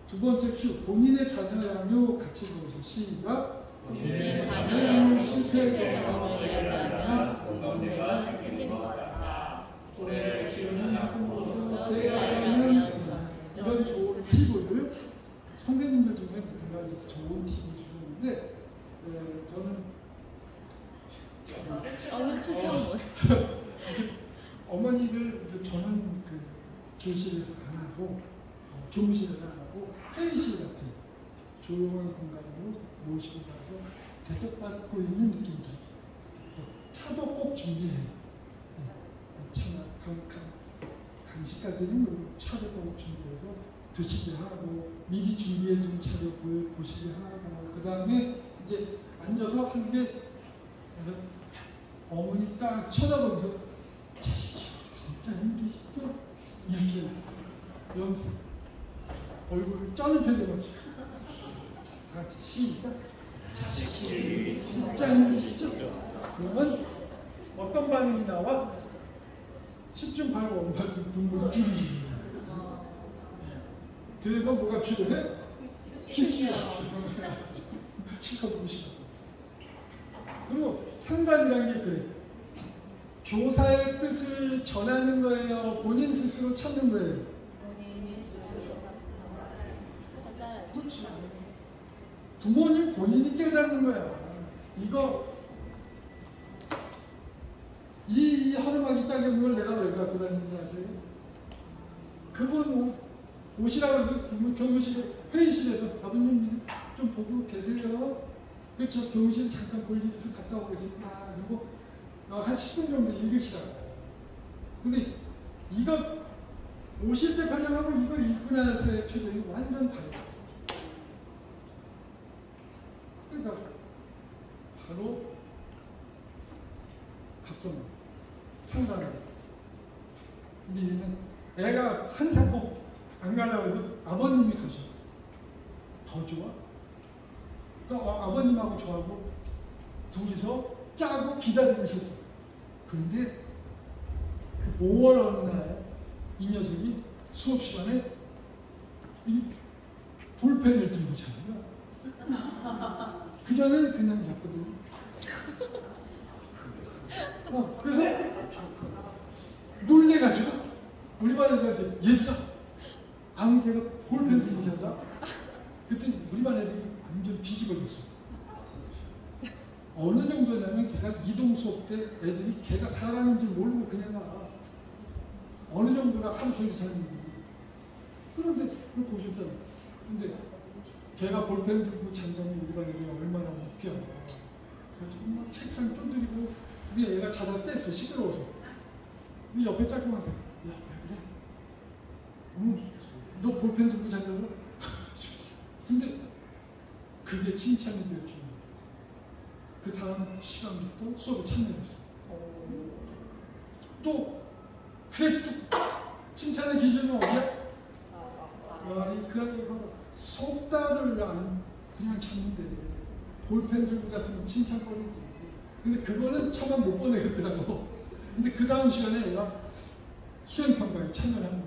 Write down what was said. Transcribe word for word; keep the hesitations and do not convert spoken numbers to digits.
두 번째 큐, 본인의 자녀양육 같이 보세요. 시작. 본인의 자녀양육 실패 경험을 얘기하면 공감대가 생기는 것 같다. 또래를 키우는 학부모로서 제 아이는 이런 좋은 팁을 선생님들 중에 굉장히 좋은 팁을 주셨는데 에, 저는 어, 어머니를 저는 그 교실에서 안 하고 어, 교무실에 나가고 회의실 같은 조용한 공간으로 모시고 가서 대접받고 있는 느낌이 들어요. 차도 꼭 준비해. 네. 차나 간식까지는 차를 꼭 준비해서 드시게 하고 미리 준비해둔 차를 보시게 하고 그 다음에 이제 앉아서 한 게 어머니 딱 쳐다보면서 자식이 진짜 힘드시죠? 이렇게 연습 얼굴을 쩌는 표정을 다 같이 시작. 자식이 진짜 힘드시죠? 그러면 어떤 반응이 나와? 십 중 팔 구 엄마도 눈물이 쭈르르. 그래서 뭐가 필요해? 티슈가 실컷 무시하고. 그리고 상담이라는 게 그래. 교사의 뜻을 전하는 거예요? 본인 스스로 찾는 거예요? 본인이 스스로 찾아야죠. 그렇지. 부모님 본인이 깨닫는 거야. 이거 이 허름하게 작은 걸 내가 왜 갖고 다니는 거 아세요? 그분 오시라고 그러고 교무실 회의실에서 아버님 좀 보고 계세요. 그쵸, 교무실 잠깐 볼 일 있어서 갔다 오겠습니다. 그리고 한 십 분 정도 읽으시라고. 근데 이거 오실 때 표정하고 이거 읽고 나서의 표정이 완전 다르다. 그러니까 바로 바꿔놓은 상관을. 근데 얘는 애가 항상 꼭 안 가려고 해서 아버님이 가셨어. 더 좋아? 그러니까 어, 아버님하고 저하고 둘이서 짜고 기다리고 있었어. 그런데 오월 어느 날 이 녀석이 수업 시간에 이 볼펜을 들고 자는 거야. 그전에는 그냥 잤거든. 어, 그래서 놀래가지고 우리 반 애들한테 얘들아 아무 개가 볼펜 들고 잔다. 그때 우리 반 애들이 완전 뒤집어졌어. 어느 정도냐면 걔가 이동 수업 때 애들이 걔가 사람인 줄 모르고 그냥 가. 어느 정도나 하루 종일 자는 거지. 그런데 그거 보셨잖아. 근데 걔가 볼펜 들고 잔다니 우리 반 애들이 얼마나 웃겨. 그래서 막 책상 두드리고 우리 애가 자다 뺐어. 시끄러워서. 네 옆에 짝꿍한테 야 왜 그래? 응? 너 볼펜 들고 잔다고? 근데 그게 칭찬이 되었죠. 그 다음 시간부터 수업에 참여했어. 또 그래 또 칭찬의 기준은 어디야? 아니 그 아이가 석 달을 안 그냥 참는데 볼펜 들고 갔으면 칭찬거리지. 근데 그거는 차마 못 보내겠더라고. 근데 그 다음 시간에 얘가 수행평가에 참여를 한 거야.